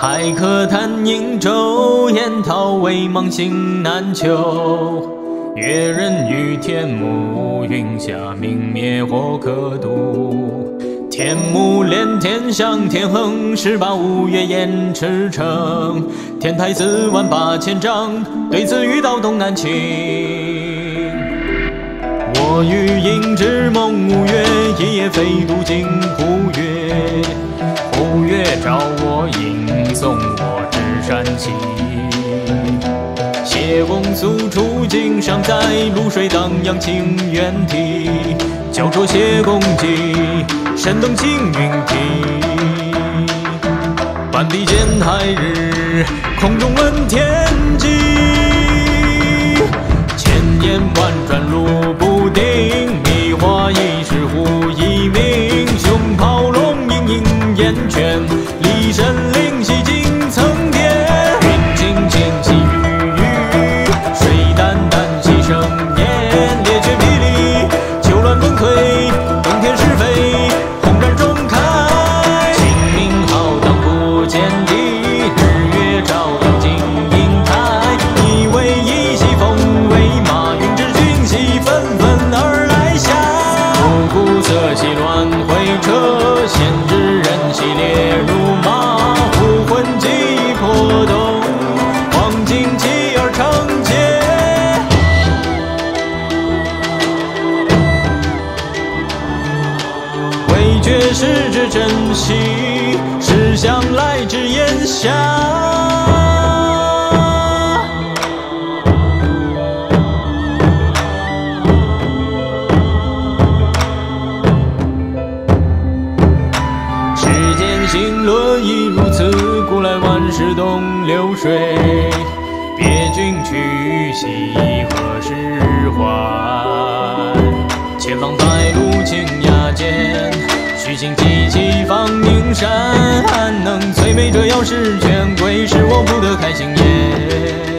海可叹瀛洲，雁桃微茫心难求。越人于天幕，云下明灭火可渡。天幕连天象，天横18五岳燕赤城。天台48000丈，对此欲到东南倾。我欲应之梦5月，一夜飞渡金湖月。湖月照我应送我至山西。谢公诉出京上在，渌水荡漾清远堤。交酌谢公记，神动青云梯。半壁见海日，空中闻天际。千言万转路不定，迷花一时忽一鸣。熊炮龙吟吟烟圈，骊山灵犀惊层巅。云轻轻细雨雨，水澹澹细声咽。列却霹雳，秋乱风摧，冬天是非，轰然中开。清明浩荡不见底，日月照耀金银台。以为一袭风为马，云之君兮纷纷而来下。五谷色系乱回车，闲之人兮列如麻。胡魂记忆破洞，黄金起而成劫。未觉时之珍惜，是向来之炎夏。世间行轮亦如此，古来万事东流水。别君去兮何时还？前方白露清崖间，虚情激起放映山。能摧眉折腰事权贵，使我不得开心颜。